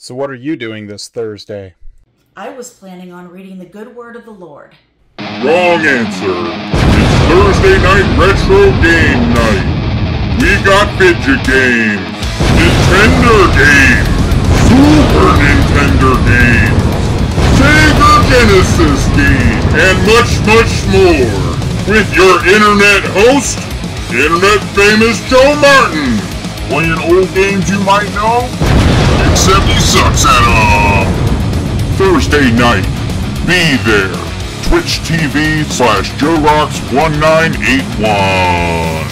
So what are you doing this Thursday? I was planning on reading the good word of the Lord. Wrong answer. It's Thursday night retro game night. We got fidget games, Nintendo games, Super Nintendo games, Sega Genesis games, and much, much more. With your internet host, internet famous Joe Martin. Playing old games you might know, except he sucks at 'em. Thursday night, be there. Twitch TV /JoeRocks1981.